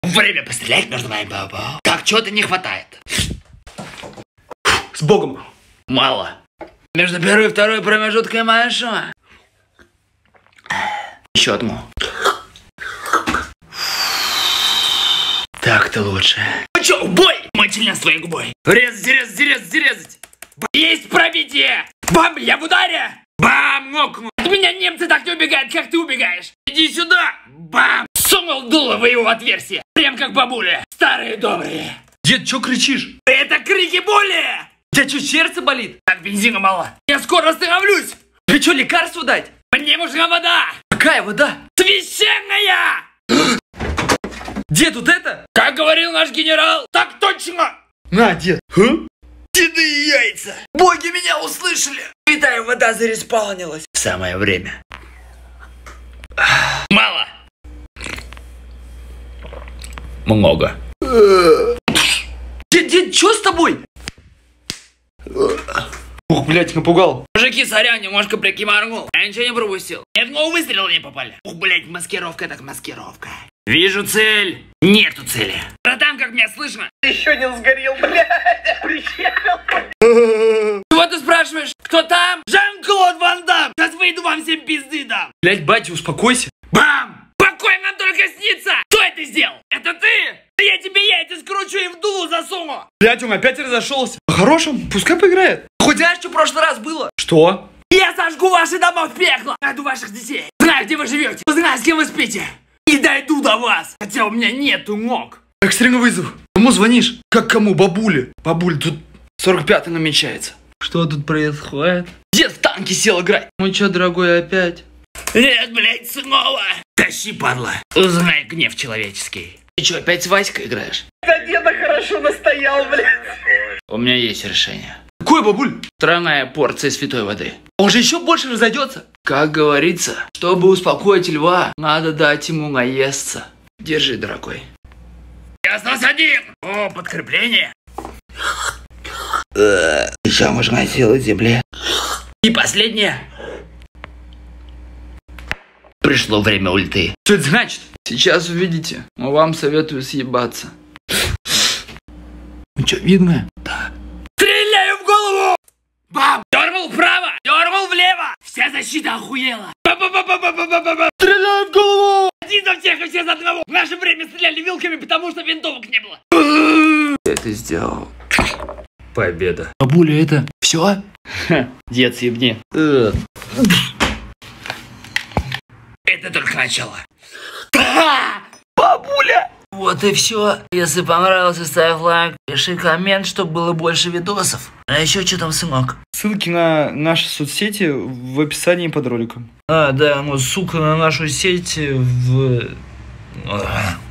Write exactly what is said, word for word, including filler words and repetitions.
Время пострелять между нами, баба. Так, чего-то не хватает. С Богом. Мало. Между первой и второй промежуткой маша. Еще одну. Так-то лучше. Ну чё, в бой! Мой член с твоей губой. Резать, резать, резать, резать. Есть пробитие! Бам, я в ударе! Бам, мокну! От меня немцы так не убегают, как ты убегаешь! Иди сюда! Бам! Сунул дуло в его отверстие! Прям как бабуля! Старые добрые! Дед, чё кричишь? Это крики боли! У тебя чё, сердце болит? Так, бензина мало! Я скоро остановлюсь! Тебе чё, лекарство дать? Мне нужна вода! Какая вода? Священная! Дед, вот это? Как говорил наш генерал, так точно! На, дед. А? Седые яйца! Боги меня услышали! Витаю, вода зареспаунилась. Самое время. Мало. Много. Дед, дед, чё с тобой? Ух, блядь, напугал. Мужики, сорян, немножко прикиморгнул. Я ничего не пропустил. Ни одного выстрела не попали. Ух, блядь, маскировка так маскировка. Вижу цель. Нету цели. Братан, как меня слышно? Еще не сгорел, блядь, приехал. Чего ты спрашиваешь? Кто там? Жан-Клод Ван Дам. Сейчас выйду, вам всем пизды дам. Блядь, батя, успокойся. Бам! Покой нам только снится! Кто это сделал? Это ты? Да я тебе яйца скручу и в дулу засуну! Блядь, он опять разошелся. По-хорошему, пускай поиграет. Хоть знаешь, что в прошлый раз было? Что? Я сожгу ваши дома в пекло! Найду ваших детей! Знаю, где вы живете! Знаю, с кем вы спите! И дойду до вас! Хотя у меня нету ног! Экстренный вызов. Кому звонишь? Как кому? Бабуле. Бабуль, тут сорок пятый намечается. Что тут происходит? Дед в танке сел играть! Ну чё, дорогой, опять? Нет, блядь, снова! Тащи, падла! Узнай гнев человеческий! Ты чё, опять с Васькой играешь? Да деда хорошо настоял, блядь. У меня есть решение. Какой, бабуль? Тройная порция святой воды. Он же еще больше разойдется. Как говорится, чтобы успокоить льва, надо дать ему наесться. Держи, дорогой. Я остался один! О, подкрепление! Еще можно силы земле. И последнее. Пришло время ульты. Что это значит? Сейчас увидите. Но вам советую съебаться. Ну что, видно? Да. Стреляю в голову! Бам! Дернул вправо! Дернул влево! Вся защита охуела! Ба-ба-ба-ба-ба-ба-ба-ба! Стреляй в голову! Один за всех и все за одного! В наше время стреляли вилками, потому что винтовок не было! Я это сделал. Победа. Бабуля, это все? Дед, съебни. Это только начало. Бабуля! Вот и все. Если понравилось, ставь лайк, пиши коммент, чтобы было больше видосов. А еще что там, сынок? Ссылки на наши соцсети в описании под роликом. А, да, ну ссылка на нашу сеть в...